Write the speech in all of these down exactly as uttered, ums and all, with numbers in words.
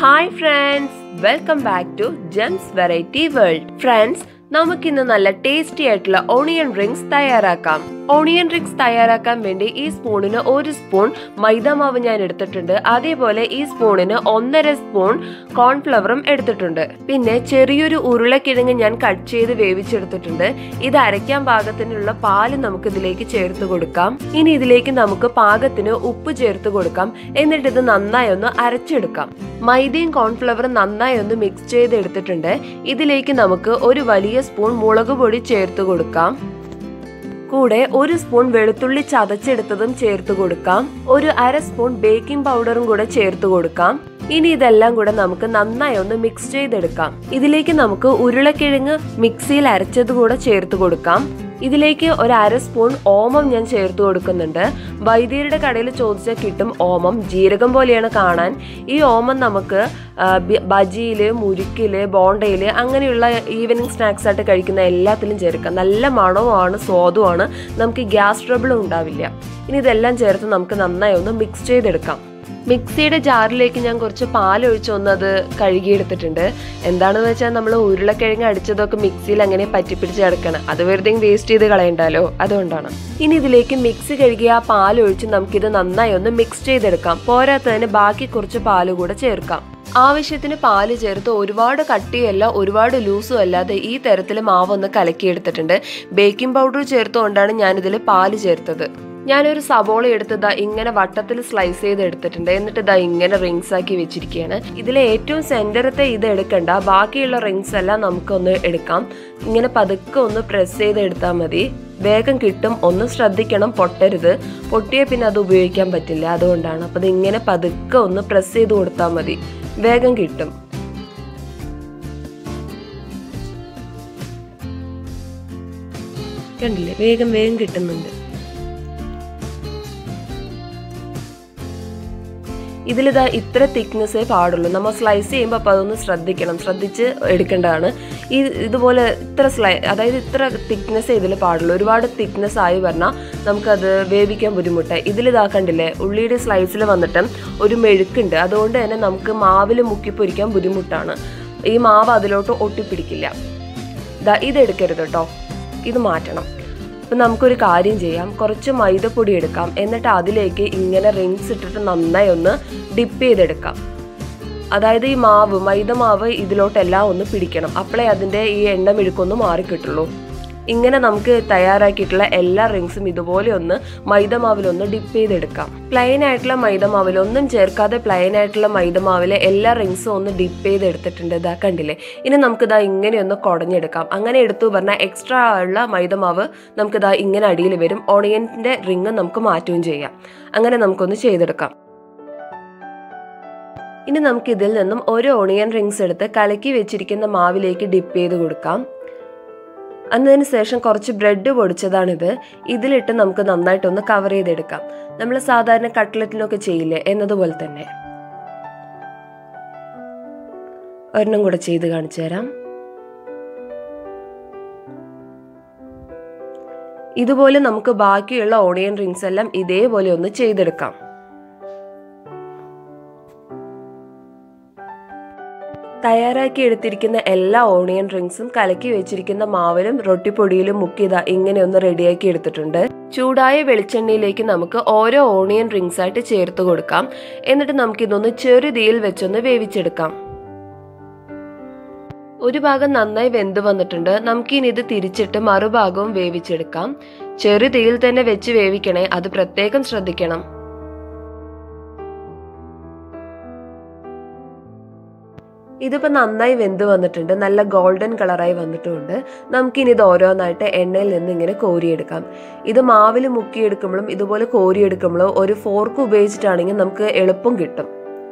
Hi friends, welcome back to Gems Variety World. Friends, നമുക്കിന്ന് നല്ല tasty ആയിട്ടുള്ള onion rings തയ്യാറാക്കാം. ഓണിയൻ റിംഗ്സ് തയ്യാറാക്കാൻ വേണ്ടി ഈ സ്പൂണിന് ഒരു സ്പൂൺ മൈദ മാവ് ഞാൻ എടുത്തിട്ടുണ്ട്. അതേപോലെ ഈ സ്പൂണിന് ഒന്നര സ്പൂൺ കോൺഫ്ലവറും എടുത്തിട്ടുണ്ട്. പിന്നെ ചെറിയൊരു ഉരുളക്കിഴങ്ങ് ഞാൻ കട്ട് ചെയ്ത് വേവിച്ചെടുത്തിട്ടുണ്ട്. ഇത് അരയ്ക്കാൻ പാകത്തിനുള്ള പാല് നമുക്ക് ഇതിലേക്ക് ചേർത്ത് കൊടുക്കാം. ഇനി ഇതിലേക്ക് നമുക്ക് പാകത്തിന് ഉപ്പ് ചേർത്ത് കൊടുക്കാം. എന്നിട്ട് ഇത് നന്നായി ഒന്ന് അരച്ചെടുക്കാം. മൈദയും കോൺഫ്ലവറും നന്നായി ഒന്ന് മിക്സ് ചെയ്ത് എടുത്തിട്ടുണ്ട്. ഇതിലേക്ക് നമുക്ക് ഒരു വലിയ സ്പൂൺ മുളക് പൊടി ചേർത്ത് കൊടുക്കാം. കൂടെ ഒരു സ്പൂൺ വെളുത്തുള്ളി ചതച്ചെടുത്തതും ചേർത്ത് കൊടുക്കാം. ഒരു അര സ്പൂൺ ബേക്കിംഗ് പൗഡറും കൂടെ ചേർത്ത് കൊടുക്കാം. ഇനി ഇതെല്ലാം കൂടെ നമുക്ക് നന്നായി ഒന്ന് മിക്സ് ചെയ്തെടുക്കാം. ഇതിലേക്ക് നമുക്ക് ഉരുളക്കിഴങ്ങ് മിക്സിയിൽ അരച്ചത് കൂടെ ചേർത്ത് കൊടുക്കാം. ഇതിലേക്ക് ഒരു അര സ്പൂൺ ഓമം ഞാൻ ചേർത്ത് കൊടുക്കുന്നുണ്ട്. വൈദ്യരുടെ കടയിൽ ചോദിച്ചാൽ കിട്ടും ഓമം. ജീരകം പോലെയാണ് കാണാൻ. ഈ ഓമം നമുക്ക് ബജിയില്, മുരിക്കില്, ബോണ്ടയില് അങ്ങനെയുള്ള ഈവനിങ് സ്നാക്സ് ആയിട്ട് കഴിക്കുന്ന എല്ലാത്തിലും ചേർക്കാം. നല്ല മണവുമാണ്, സ്വാദുമാണ്. നമുക്ക് ഗ്യാസ് ട്രബിളും ഉണ്ടാവില്ല. ഇനി ഇതെല്ലാം ചേർത്ത് നമുക്ക് നന്നായി ഒന്ന് മിക്സ് ചെയ്തെടുക്കാം. മിക്സിയുടെ ജാറിലേക്ക് ഞാൻ കുറച്ച് പാലൊഴിച്ച് ഒന്ന് അത് കഴുകിയെടുത്തിട്ടുണ്ട്. എന്താണെന്ന് വെച്ചാൽ നമ്മൾ ഉരുളക്കിഴങ്ങ് അടിച്ചതൊക്കെ മിക്സിയിൽ അങ്ങനെ പറ്റിപ്പിടിച്ച് കിടക്കണം. അത് വെറുതെ വേസ്റ്റ് ചെയ്ത് കളയണ്ടല്ലോ, അതുകൊണ്ടാണ്. ഇനി ഇതിലേക്ക് മിക്സി കഴുകി ആ പാലൊഴിച്ച് നമുക്കിത് നന്നായി ഒന്ന് മിക്സ് ചെയ്തെടുക്കാം. പോരാത്തതിന് ബാക്കി കുറച്ച് പാല് കൂടെ ചേർക്കാം. ആവശ്യത്തിന് പാല് ചേർത്ത് ഒരുപാട് കട്ടിയല്ല ഒരുപാട് ലൂസും അല്ലാതെ ഈ തരത്തിൽ മാവൊന്ന് കലക്കിയെടുത്തിട്ടുണ്ട്. ബേക്കിംഗ് പൗഡർ ചേർത്തുകൊണ്ടാണ് ഞാനിതിൽ പാല് ചേർത്തത്. ഞാനൊരു സവോള എടുത്ത് ഇങ്ങനെ വട്ടത്തിൽ സ്ലൈസ് ചെയ്ത് എടുത്തിട്ടുണ്ട്. എന്നിട്ട് ഇതാ ഇങ്ങനെ റിങ്സ് ആക്കി വെച്ചിരിക്കുകയാണ്. ഇതിലെ ഏറ്റവും സെന്ററത്തെ ഇത് എടുക്കണ്ട, ബാക്കിയുള്ള റിങ്സ് എല്ലാം നമുക്കൊന്ന് എടുക്കാം. ഇങ്ങനെ പതുക്കെ ഒന്ന് പ്രസ് ചെയ്ത് എടുത്താൽ മതി. വേഗം കിട്ടും. ഒന്ന് ശ്രദ്ധിക്കണം, പൊട്ടരുത്. പൊട്ടിയാൽ പിന്നെ അത് ഉപയോഗിക്കാൻ പറ്റില്ല, അതുകൊണ്ടാണ്. അപ്പൊ ഇത് ഇങ്ങനെ പതുക്കെ ഒന്ന് പ്രസ് ചെയ്ത് കൊടുത്താൽ മതി, വേഗം കിട്ടും. കണ്ടില്ലേ, വേഗം വേഗം കിട്ടുന്നുണ്ട്. ഇതിലിതാ ഇത്ര തിക്നെസ്സേ പാടുള്ളൂ. നമ്മൾ സ്ലൈസ് ചെയ്യുമ്പോൾ അപ്പോൾ അതൊന്ന് ശ്രദ്ധിക്കണം, ശ്രദ്ധിച്ച് എടുക്കേണ്ടതാണ്. ഈ ഇതുപോലെ ഇത്ര സ്ലൈ അതായത് ഇത്ര തിക്നെസ്സേ ഇതിൽ പാടുള്ളൂ. ഒരുപാട് തിക്നെസ് ആയി പറഞ്ഞാൽ നമുക്കത് വേവിക്കാൻ ബുദ്ധിമുട്ടായി. ഇതിലിതാക്കണ്ടില്ലേ, ഉള്ളിയുടെ സ്ലൈസിൽ വന്നിട്ട് ഒരു മെഴുക്കുണ്ട്. അതുകൊണ്ട് തന്നെ നമുക്ക് മാവിൽ മുക്കി പൊരിക്കാൻ ബുദ്ധിമുട്ടാണ്. ഈ മാവ് അതിലോട്ട് ഒട്ടിപ്പിടിക്കില്ല. ഇതാ ഇതെടുക്കരുത് കേട്ടോ, ഇത് മാറ്റണം. അപ്പം നമുക്കൊരു കാര്യം ചെയ്യാം, കുറച്ച് മൈദപ്പൊടി എടുക്കാം. എന്നിട്ട് അതിലേക്ക് ഇങ്ങനെ റിങ്സ് ഇട്ടിട്ട് നന്നായി ഒന്ന് ഡിപ്പ് ചെയ്തെടുക്കാം. അതായത് ഈ മാവ് മൈദ മാവ് ഇതിലോട്ടെല്ലാം ഒന്ന് പിടിക്കണം. അപ്പോഴേ അതിൻ്റെ ഈ എണ്ണ മെഴുക്കൊന്ന് മാറിക്കിട്ടുള്ളൂ. ഇങ്ങനെ നമുക്ക് തയ്യാറാക്കിയിട്ടുള്ള എല്ലാ റിങ്സും ഇതുപോലെ ഒന്ന് മൈദ മാവിലൊന്ന് ഡിപ്പ് ചെയ്തെടുക്കാം. പ്ലെയിൻ ആയിട്ടുള്ള മൈദ മാവിലൊന്നും ചേർക്കാതെ പ്ലെയിൻ ആയിട്ടുള്ള മൈദ മാവിലെ എല്ലാ റിങ്സും ഒന്ന് ഡിപ്പ് ചെയ്തെടുത്തിട്ടുണ്ട്. ഇതാ കണ്ടില്ലേ. ഇനി നമുക്കിതാ ഇങ്ങനെ ഒന്ന് കുടഞ്ഞെടുക്കാം. അങ്ങനെ എടുത്തു പറഞ്ഞാൽ എക്സ്ട്രാ ഉള്ള മൈദ മാവ് നമുക്കിതാ ഇങ്ങനെ അടിയിൽ വരും. ഓണിയൻ്റെ റിങ് നമുക്ക് മാറ്റുകയും ചെയ്യാം. അങ്ങനെ നമുക്കൊന്ന് ചെയ്തെടുക്കാം. ഇനി നമുക്ക് ഇതിൽ നിന്നും ഒരു ഓണിയൻ റിങ്സ് എടുത്ത് കലക്കി വെച്ചിരിക്കുന്ന മാവിലേക്ക് ഡിപ്പ് ചെയ്ത് കൊടുക്കാം. അതിന് ശേഷം കുറച്ച് ബ്രെഡ് പൊടിച്ചതാണിത്. ഇതിലിട്ട് നമുക്ക് നന്നായിട്ടൊന്ന് കവർ ചെയ്തെടുക്കാം. നമ്മൾ സാധാരണ കട്ട്ലറ്റിനൊക്കെ ചെയ്യില്ലേ, എന്നതുപോലെ തന്നെ. ഒരെണ്ണം കൂടെ ചെയ്ത് കാണിച്ചു തരാം. ഇതുപോലെ നമുക്ക് ബാക്കിയുള്ള ഓണിയൻ റിങ്സ് എല്ലാം ഇതേപോലെ ഒന്ന് ചെയ്തെടുക്കാം. തയ്യാറാക്കി എടുത്തിരിക്കുന്ന എല്ലാ ഓണിയൻ റിങ്സും കലക്കി വെച്ചിരിക്കുന്ന മാവിലും റൊട്ടിപ്പൊടിയിലും മുക്കിയതാ ഇങ്ങനെ ഒന്ന് റെഡിയാക്കി എടുത്തിട്ടുണ്ട്. ചൂടായ വെളിച്ചെണ്ണയിലേക്ക് നമുക്ക് ഓരോ ഓണിയൻ റിങ്സ് ആയിട്ട് ചേർത്ത് കൊടുക്കാം. എന്നിട്ട് നമുക്കിതൊന്ന് ചെറുതീയിൽ വെച്ചൊന്ന് വേവിച്ചെടുക്കാം. ഒരു ഭാഗം നന്നായി വെന്ത് വന്നിട്ടുണ്ട്. നമുക്കിനി ഇത് തിരിച്ചിട്ട് മറുഭാഗവും വേവിച്ചെടുക്കാം. ചെറുതീയിൽ തന്നെ വെച്ച് വേവിക്കണേ, അത് പ്രത്യേകം ശ്രദ്ധിക്കണം. ഇതിപ്പോൾ നന്നായി വെന്ത് വന്നിട്ടുണ്ട്. നല്ല ഗോൾഡൻ കളറായി വന്നിട്ടുമുണ്ട്. നമുക്കിനി ഇത് ഓരോന്നായിട്ട് എണ്ണയിൽ നിന്ന് ഇങ്ങനെ കോരിയെടുക്കാം. ഇത് മാവിൽ മുക്കിയെടുക്കുമ്പോഴും ഇതുപോലെ കോരിയെടുക്കുമ്പോഴും ഒരു ഫോർക്ക് ഉപയോഗിച്ചിട്ടാണെങ്കിൽ നമുക്ക് എളുപ്പം കിട്ടും.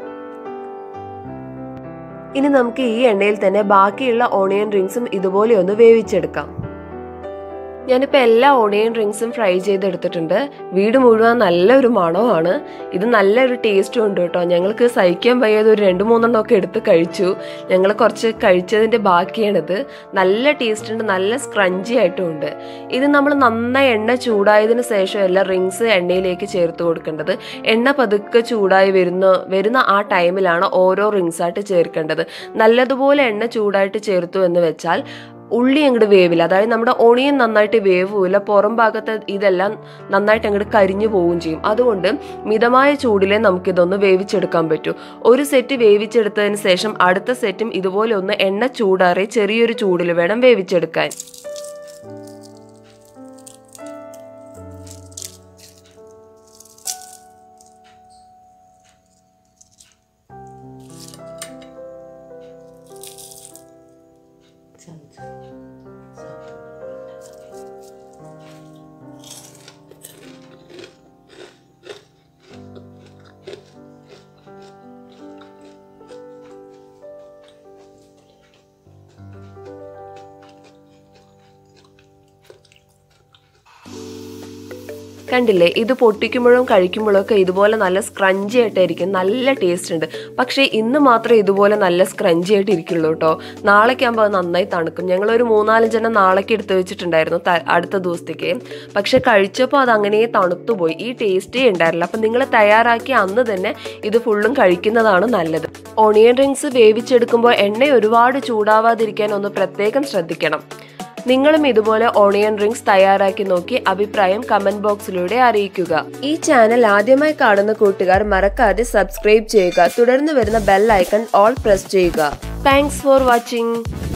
ഇനി നമുക്ക് ഈ എണ്ണയിൽ തന്നെ ബാക്കിയുള്ള ഓണിയൻ റിങ്സും ഇതുപോലെ ഒന്ന് വേവിച്ചെടുക്കാം. ഞാനിപ്പോൾ എല്ലാ ഓണിയൻ റിങ്സും ഫ്രൈ ചെയ്തെടുത്തിട്ടുണ്ട്. വീട് മുഴുവൻ നല്ലൊരു മണമാണ്. ഇത് നല്ലൊരു ടേസ്റ്റും ഉണ്ട് കേട്ടോ. ഞങ്ങൾക്ക് സഹിക്കാൻ വയ്യാതെ ഒരു രണ്ട് മൂന്നെണ്ണം ഒക്കെ എടുത്ത് കഴിച്ചു. ഞങ്ങൾ കുറച്ച് കഴിച്ചതിൻ്റെ ബാക്കിയാണിത്. നല്ല ടേസ്റ്റ് ഉണ്ട്, നല്ല സ്ക്രഞ്ചി ആയിട്ടും ഉണ്ട്. ഇത് നമ്മൾ നന്നായി എണ്ണ ചൂടായതിന് ശേഷം എല്ലാ റിങ്സ് എണ്ണയിലേക്ക് ചേർത്ത് കൊടുക്കേണ്ടത്. എണ്ണ പതുക്കെ ചൂടായി വരുന്ന വരുന്ന ആ ടൈമിലാണ് ഓരോ റിങ്സായിട്ട് ചേർക്കേണ്ടത്. നല്ലതുപോലെ എണ്ണ ചൂടായിട്ട് ചേർത്തു എന്ന് വെച്ചാൽ ഉള്ളി അങ്ങോട്ട് വേവില്ല, അതായത് നമ്മുടെ ഓണിയൻ നന്നായിട്ട് വേവില്ല, പുറം ഭാഗത്ത് ഇതെല്ലാം നന്നായിട്ട് അങ്ങോട്ട് കരിഞ്ഞു പോവുകയും ചെയ്യും. അതുകൊണ്ട് മിതമായ ചൂടിലെ നമുക്കിതൊന്ന് വേവിച്ചെടുക്കാൻ പറ്റൂ. ഒരു സെറ്റ് വേവിച്ചെടുത്തതിന് ശേഷം അടുത്ത സെറ്റും ഇതുപോലെ ഒന്ന് എണ്ണ ചൂടാറി ചെറിയൊരു ചൂടിൽ വേണം വേവിച്ചെടുക്കാൻ. കണ്ടില്ലേ, ഇത് പൊട്ടിക്കുമ്പോഴും കഴിക്കുമ്പോഴും ഒക്കെ ഇതുപോലെ നല്ല സ്ക്രഞ്ചി ആയിട്ടായിരിക്കും, നല്ല ടേസ്റ്റ് ഉണ്ട്. പക്ഷേ ഇന്ന് മാത്രമേ ഇതുപോലെ നല്ല സ്ക്രഞ്ചി ആയിട്ട് ഇരിക്കുള്ളൂ കേട്ടോ. നാളേക്കാകുമ്പോൾ അത് നന്നായി തണുക്കും. ഞങ്ങളൊരു മൂന്നാലഞ്ചെണ്ണം നാളേക്ക് എടുത്ത് വെച്ചിട്ടുണ്ടായിരുന്നു അടുത്ത ദിവസത്തേക്ക്. പക്ഷെ കഴിച്ചപ്പോൾ അത് അങ്ങനെ തണുത്തുപോയി, ഈ ടേസ്റ്റേ ഉണ്ടായിരുന്നില്ല. അപ്പം നിങ്ങൾ തയ്യാറാക്കി അന്ന് തന്നെ ഇത് ഫുള്ളും കഴിക്കുന്നതാണ് നല്ലത്. ഓണിയൻ റിങ്സ് വേവിച്ചെടുക്കുമ്പോൾ എണ്ണ ഒരുപാട് ചൂടാവാതിരിക്കാൻ ഒന്ന് പ്രത്യേകം ശ്രദ്ധിക്കണം. നിങ്ങളും ഇതുപോലെ ഓണിയൻ റിങ്സ് തയ്യാറാക്കി നോക്കി അഭിപ്രായം കമന്റ് ബോക്സിലൂടെ അറിയിക്കുക. ഈ ചാനൽ ആദ്യമായി കാണുന്ന കൂട്ടുകാർ മറക്കാതെ സബ്സ്ക്രൈബ് ചെയ്യുക. തുടർന്ന് വരുന്ന ബെൽ ഐക്കൺ ഓൾ പ്രസ് ചെയ്യുക. Thanks for watching.